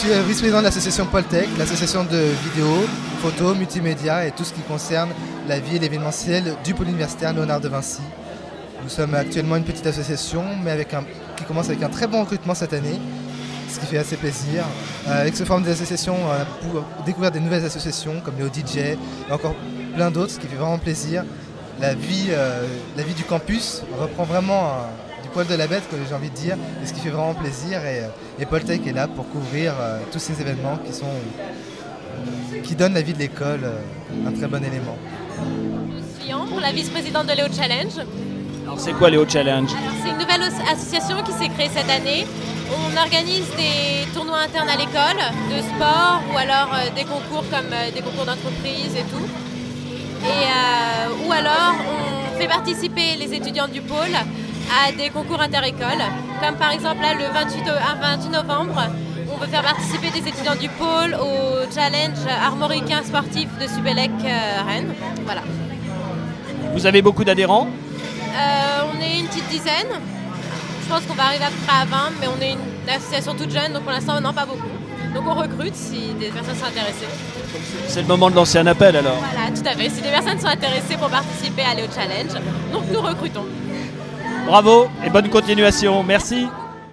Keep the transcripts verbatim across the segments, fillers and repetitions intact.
suis vice-président de l'association Poltech, l'association de vidéo, photos, multimédia et tout ce qui concerne la vie et l'événementiel du pôle universitaire Léonard de Vinci. Nous sommes actuellement une petite association, mais avec un, qui commence avec un très bon recrutement cette année, ce qui fait assez plaisir. Euh, avec ce forme d'association, on a pu découvrir des nouvelles associations comme Léo D J et encore plein d'autres, ce qui fait vraiment plaisir. La vie, euh, la vie du campus reprend vraiment un, du poil de la bête, que j'ai envie de dire, et ce qui fait vraiment plaisir. Et, et Poltech est là pour couvrir euh, tous ces événements qui, sont, euh, qui donnent la vie de l'école euh, un très bon élément. Je suis Ambre, la vice-présidente de Léo Challenge. Alors c'est quoi Léo Challenge? C'est une nouvelle association qui s'est créée cette année. On organise des tournois internes à l'école, de sport ou alors euh, des concours comme euh, des concours d'entreprise et tout. Et, euh, ou alors on fait participer les étudiants du pôle à des concours inter-écoles. Comme par exemple là le vingt-huit novembre, on veut faire participer des étudiants du pôle au challenge armoricain sportif de Subelec euh, Rennes. Voilà. Vous avez beaucoup d'adhérents? Euh, on est une petite dizaine. Je pense qu'on va arriver à peu près à vingt, mais on est une association toute jeune, donc pour l'instant, non, pas beaucoup. Donc on recrute si des personnes sont intéressées. C'est le moment de lancer un appel alors. Voilà, tout à fait. Si des personnes sont intéressées pour participer à Léo Challenge, donc nous recrutons. Bravo et bonne continuation. Merci.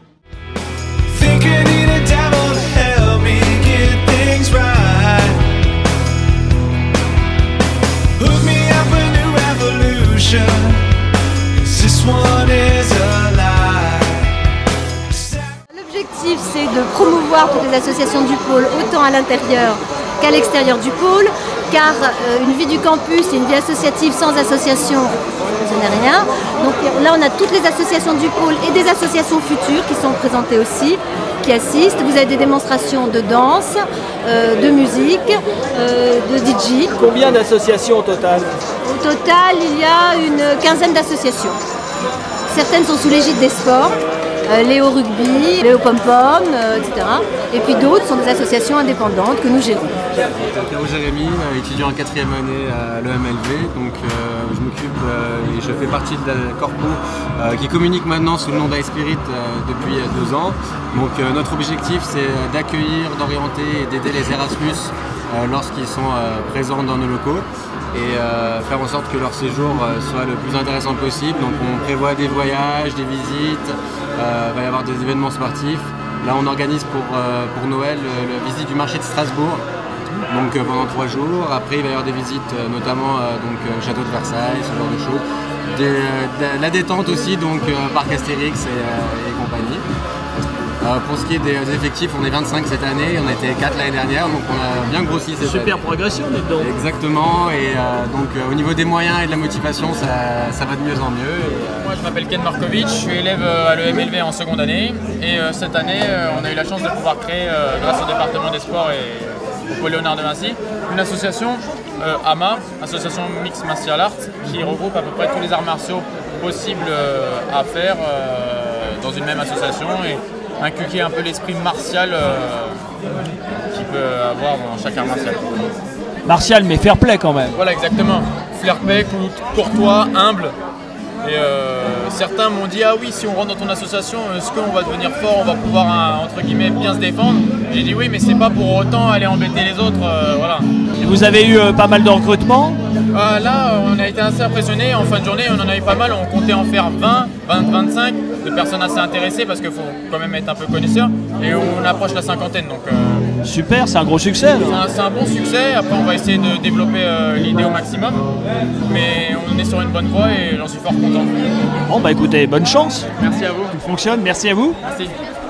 L'objectif, c'est de promouvoir toutes les associations du pôle, autant à l'intérieur qu'à l'extérieur du pôle, car euh, une vie du campus et une vie associative sans association, ce n'est rien. Donc là, on a toutes les associations du pôle et des associations futures qui sont présentées aussi, qui assistent. Vous avez des démonstrations de danse, euh, de musique, euh, de D J. Combien d'associations au total? Au total, il y a une quinzaine d'associations. Certaines sont sous l'égide des sports, euh, Léo Rugby, Léo Pom Pom, euh, et cetera. Et puis d'autres sont des associations indépendantes que nous gérons. Théo Jérémy, euh, étudiant en quatrième année à l'E M L V, donc euh, je m'occupe euh, et je fais partie de la corpo euh, qui communique maintenant sous le nom d'iSpirit euh, depuis deux ans. Donc euh, notre objectif c'est d'accueillir, d'orienter et d'aider les Erasmus euh, lorsqu'ils sont euh, présents dans nos locaux et euh, faire en sorte que leur séjour euh, soit le plus intéressant possible. Donc on prévoit des voyages, des visites, euh, va y avoir des événements sportifs. Là on organise pour, euh, pour Noël euh, la visite du marché de Strasbourg, donc euh, pendant trois jours. Après il va y avoir des visites euh, notamment euh, donc, euh, château de Versailles, ce genre de choses. Des, euh, de la détente aussi, donc euh, parc Astérix et, euh, et compagnie. Euh, pour ce qui est des effectifs, on est vingt-cinq cette année, on était quatre l'année dernière, donc on a bien grossi cette Super année. progression dedans. Exactement, et euh, donc euh, au niveau des moyens et de la motivation, ça, ça va de mieux en mieux. Et, euh... Moi je m'appelle Ken Markovic, je suis élève à l'E M L V en seconde année, et euh, cette année euh, on a eu la chance de pouvoir créer, euh, grâce au département des sports et au pôle Léonard de Vinci, une association, euh, A M A, Association Mixed Martial Arts, qui regroupe à peu près tous les arts martiaux possibles euh, à faire euh, dans une même association. Et inculquer un peu l'esprit martial euh, qu'il peut avoir dans chaque art martial. Martial mais fair play quand même. Voilà exactement, fair play, courtois, humble. Et euh, certains m'ont dit ah oui, si on rentre dans ton association, est-ce qu'on va devenir fort, on va pouvoir hein, entre guillemets bien se défendre? J'ai dit oui, mais c'est pas pour autant aller embêter les autres, euh, voilà. Et vous avez eu euh, pas mal de recrutements? euh, Là, on a été assez impressionnés. En fin de journée, on en a eu pas mal. On comptait en faire vingt, vingt, vingt-cinq de personnes assez intéressées parce qu'il faut quand même être un peu connaisseur. Et on approche la cinquantaine. Donc, euh, super, c'est un gros succès. C'est un, un bon succès. Après, on va essayer de développer euh, l'idée au maximum. Mais on est sur une bonne voie et j'en suis fort content. Bon, bah écoutez, bonne chance. Merci à vous. Tout fonctionne, merci à vous. Merci.